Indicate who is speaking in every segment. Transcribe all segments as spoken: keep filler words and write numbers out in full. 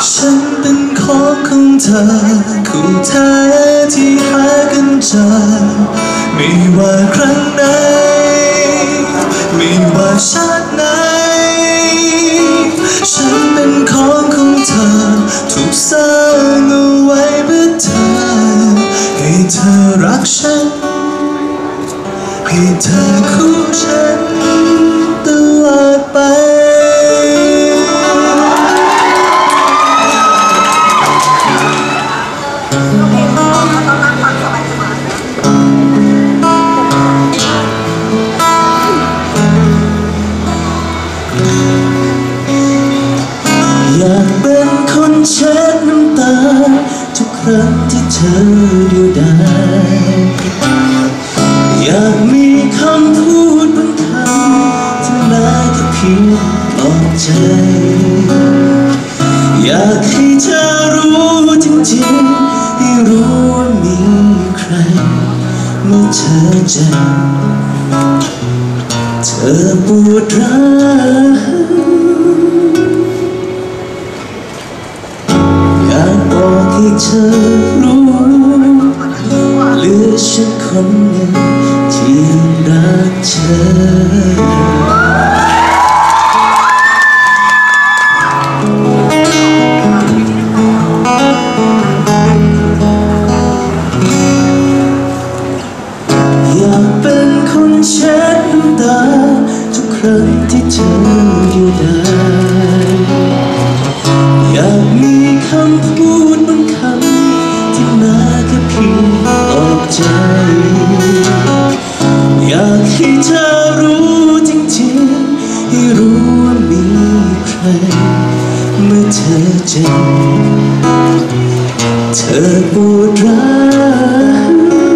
Speaker 1: ฉันเป็นของของเธอคู่แท้ที่หากันเจอไม่ว่าครั้งไหนไม่ว่าชาติไหนฉันเป็นของของเธอถูกสร้างเอาไว้เพื่อเธอให้เธอรักฉันให้เธอคู่ฉันตลอดไปอยากเป็นคนเช็ดน้ำตาทุกครั้งที่เธอเดียวดายอยากมีคำพูดบางคำที่น่าจะเพียงปลอบใจอยากให้เธอรู้จริงๆให้รู้ว่ามีใครเมื่อเธอเจ็บเธอปวดร้าวอยากบอกให้เธอรู้เหลือฉันคนหนึ่งที่รักเธออยากเป็นคนเช็ดน้ำตาทุกครั้งที่เธออยู่ได้อยากมีคำพูดบางคำที่น่าแค่เพียงปลอบใจอยากให้เธอรู้จริงๆให้รู้ว่ามีใครเมื่อเธอเจ็บเธอปวดร้าว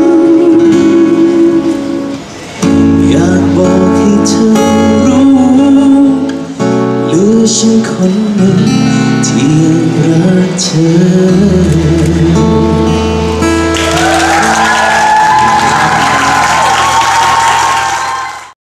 Speaker 1: อยากบอกให้เธอรู้เหลือฉันคนหนึ่งที่รักเธอ